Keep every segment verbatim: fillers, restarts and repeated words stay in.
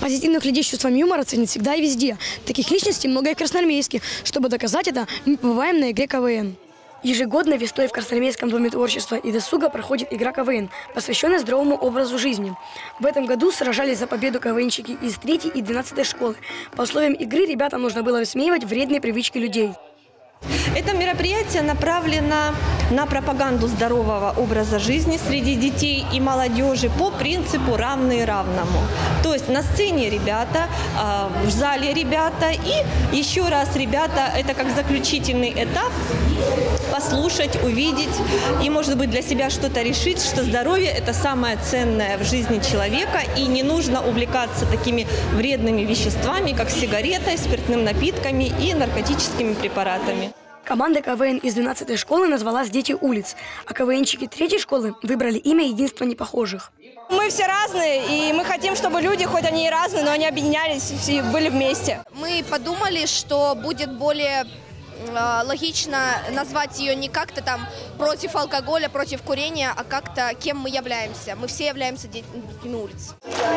Позитивных людей с чувством юмора ценят всегда и везде. Таких личностей много и в Красноармейске. Чтобы доказать это, мы побываем на игре КВН. Ежегодно весной в Красноармейском доме творчества и досуга проходит игра КВН, посвященная здоровому образу жизни. В этом году сражались за победу КВНщики из третьей и двенадцатой школы. По условиям игры ребятам нужно было высмеивать вредные привычки людей. Это мероприятие направлено на пропаганду здорового образа жизни среди детей и молодежи по принципу «равный равному». То есть на сцене ребята, в зале ребята и еще раз ребята, это как заключительный этап, послушать, увидеть и, может быть, для себя что-то решить, что здоровье – это самое ценное в жизни человека, и не нужно увлекаться такими вредными веществами, как сигаретой, спиртным напитками и наркотическими препаратами. Команда КВН из двенадцатой школы назвалась «Дети улиц», а КВНщики третьей школы выбрали имя «Единство непохожих». Мы все разные, и мы хотим, чтобы люди, хоть они и разные, но они объединялись и были вместе. Мы подумали, что будет более э, логично назвать ее не как-то там против алкоголя, против курения, а как-то кем мы являемся. Мы все являемся детьми улиц.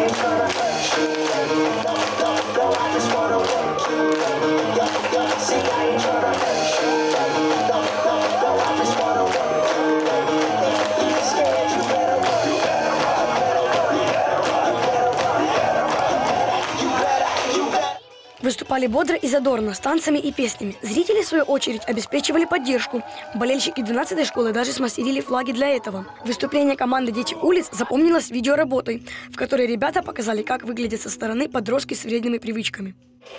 Выступали бодро и задорно, с танцами и песнями. Зрители, в свою очередь, обеспечивали поддержку. Болельщики двенадцатой школы даже смастерили флаги для этого. Выступление команды «Дети улиц» запомнилось видеоработой, в которой ребята показали, как выглядят со стороны подростки с вредными привычками.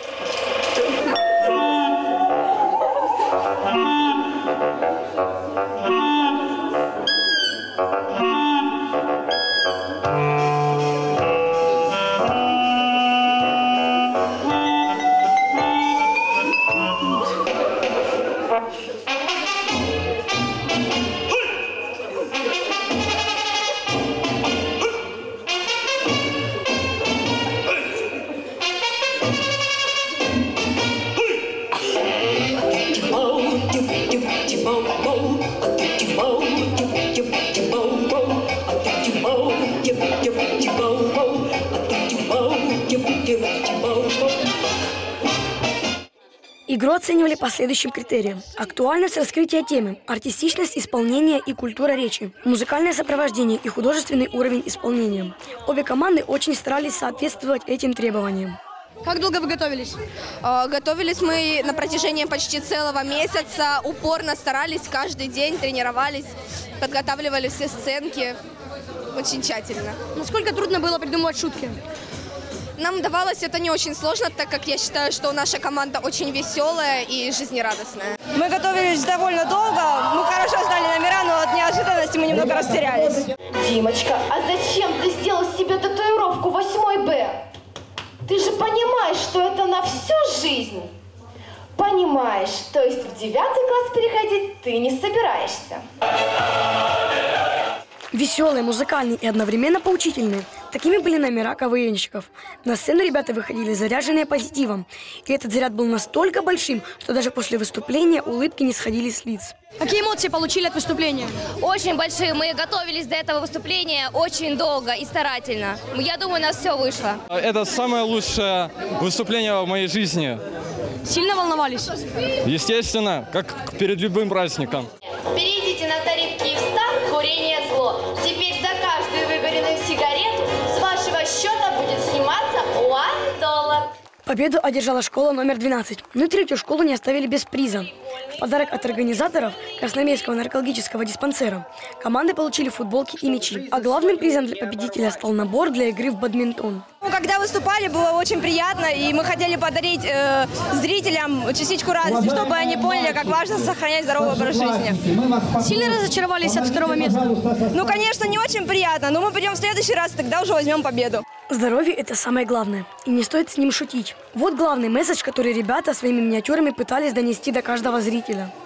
Игру оценивали по следующим критериям: актуальность раскрытия темы, артистичность исполнения и культура речи, музыкальное сопровождение и художественный уровень исполнения. Обе команды очень старались соответствовать этим требованиям. Как долго вы готовились? Готовились мы на протяжении почти целого месяца, упорно старались, каждый день тренировались, подготавливали все сценки очень тщательно. Насколько трудно было придумывать шутки? Нам давалось это не очень сложно, так как я считаю, что наша команда очень веселая и жизнерадостная. Мы готовились довольно долго, мы хорошо знали номера, но от неожиданности мы немного растерялись. Димочка, а зачем ты сделал себе татуировку восьмой Б? Ты же понимаешь, что это на всю жизнь. Понимаешь, то есть в девятый класс переходить ты не собираешься. Веселые, музыкальные и одновременно поучительные. Такими были номера КВНщиков. На сцену ребята выходили заряженные позитивом. И этот заряд был настолько большим, что даже после выступления улыбки не сходили с лиц. Какие эмоции получили от выступления? Очень большие. Мы готовились до этого выступления очень долго и старательно. Я думаю, у нас все вышло. Это самое лучшее выступление в моей жизни. Сильно волновались? Естественно, как перед любым праздником. Перейдите на тариф Киевстар «Курение зло». Теперь за каждую выгоренную сигарету с вашего счета будет сниматься один доллар. Победу одержала школа номер двенадцать. Но третью школу не оставили без приза. В подарок от организаторов Красноармейского наркологического диспансера команды получили футболки и мячи. А главным призом для победителя стал набор для игры в бадминтон. Когда выступали, было очень приятно, и мы хотели подарить э, зрителям частичку радости, чтобы они поняли, как важно сохранять здоровый образ жизни. Сильно разочаровались от второго места? Ну, конечно, не очень приятно, но мы придем в следующий раз, тогда уже возьмем победу. Здоровье – это самое главное, и не стоит с ним шутить. Вот главный месседж, который ребята своими миниатюрами пытались донести до каждого зрителя.